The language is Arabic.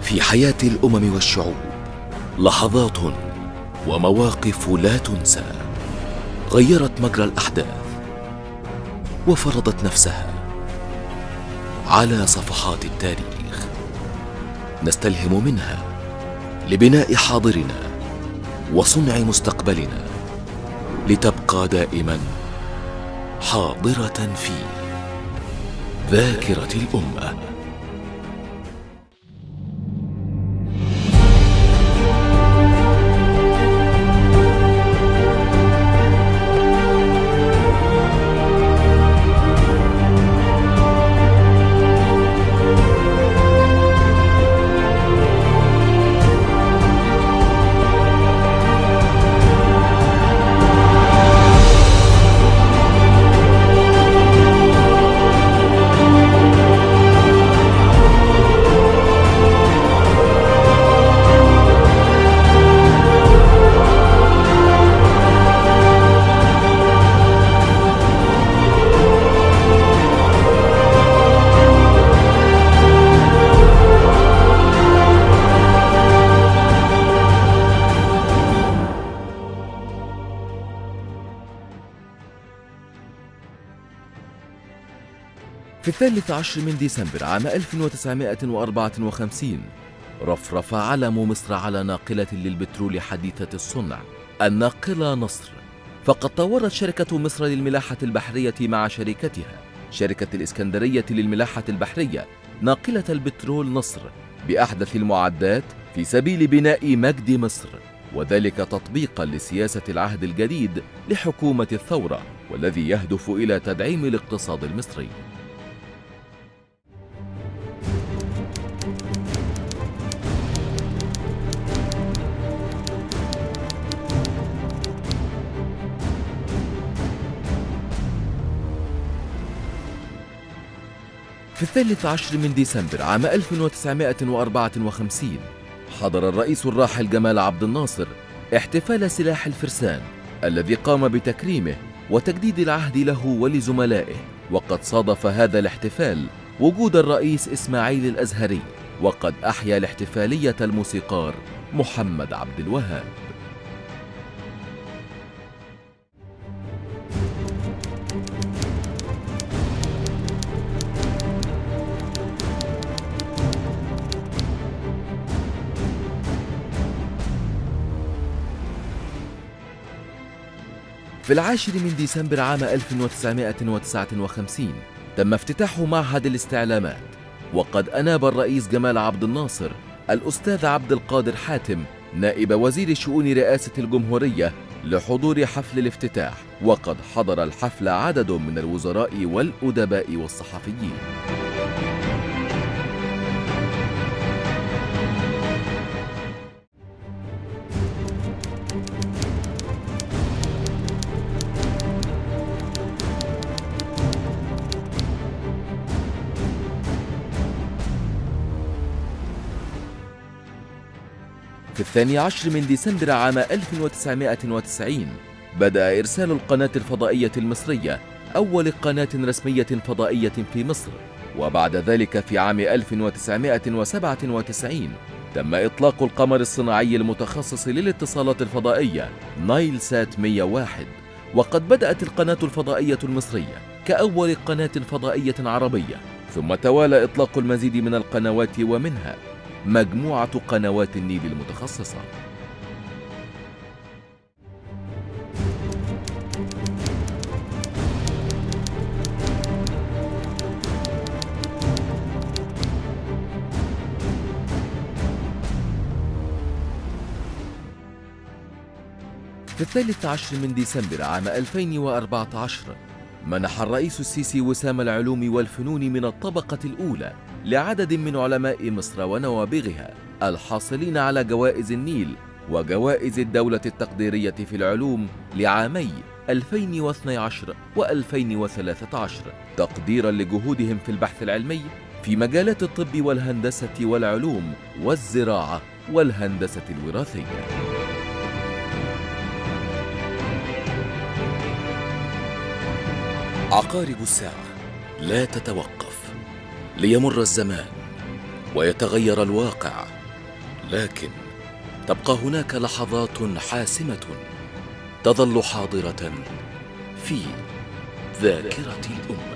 في حياة الأمم والشعوب لحظات ومواقف لا تنسى، غيرت مجرى الأحداث وفرضت نفسها على صفحات التاريخ. نستلهم منها لبناء حاضرنا وصنع مستقبلنا، لتبقى دائما حاضرة في ذاكرة الأمة. في 13 من ديسمبر عام 1954 رفرف علم مصر على ناقلة للبترول حديثة الصنع، الناقلة نصر. فقد طورت شركة مصر للملاحة البحرية مع شركتها شركة الإسكندرية للملاحة البحرية ناقلة البترول نصر بأحدث المعدات في سبيل بناء مجد مصر، وذلك تطبيقا لسياسة العهد الجديد لحكومة الثورة، والذي يهدف إلى تدعيم الاقتصاد المصري. في 13 من ديسمبر عام 1954 حضر الرئيس الراحل جمال عبد الناصر احتفال سلاح الفرسان الذي قام بتكريمه وتجديد العهد له ولزملائه، وقد صادف هذا الاحتفال وجود الرئيس إسماعيل الأزهري، وقد أحيا الاحتفالية الموسيقار محمد عبد الوهاب. في 10 من ديسمبر عام 1959 تم افتتاح معهد الاستعلامات، وقد أناب الرئيس جمال عبد الناصر الأستاذ عبد القادر حاتم نائب وزير شؤون رئاسة الجمهورية لحضور حفل الافتتاح، وقد حضر الحفل عدد من الوزراء والأدباء والصحفيين. في 12 من ديسمبر عام 1990 بدأ إرسال القناة الفضائية المصرية أول قناة رسمية فضائية في مصر، وبعد ذلك في عام 1997 تم إطلاق القمر الصناعي المتخصص للاتصالات الفضائية نايل سات 101، وقد بدأت القناة الفضائية المصرية كأول قناة فضائية عربية، ثم توالى إطلاق المزيد من القنوات ومنها مجموعة قنوات النيل المتخصصة. في 13 من ديسمبر عام 2014 منح الرئيس السيسي وسام العلوم والفنون من الطبقة الأولى لعدد من علماء مصر ونوابغها الحاصلين على جوائز النيل وجوائز الدولة التقديرية في العلوم لعامي 2012 و2013 تقديرا لجهودهم في البحث العلمي في مجالات الطب والهندسة والعلوم والزراعة والهندسة الوراثية. عقارب الساعة لا تتوقف، ليمر الزمان ويتغير الواقع لكن تبقى هناك لحظات حاسمة تظل حاضرة في ذاكرة الأمة.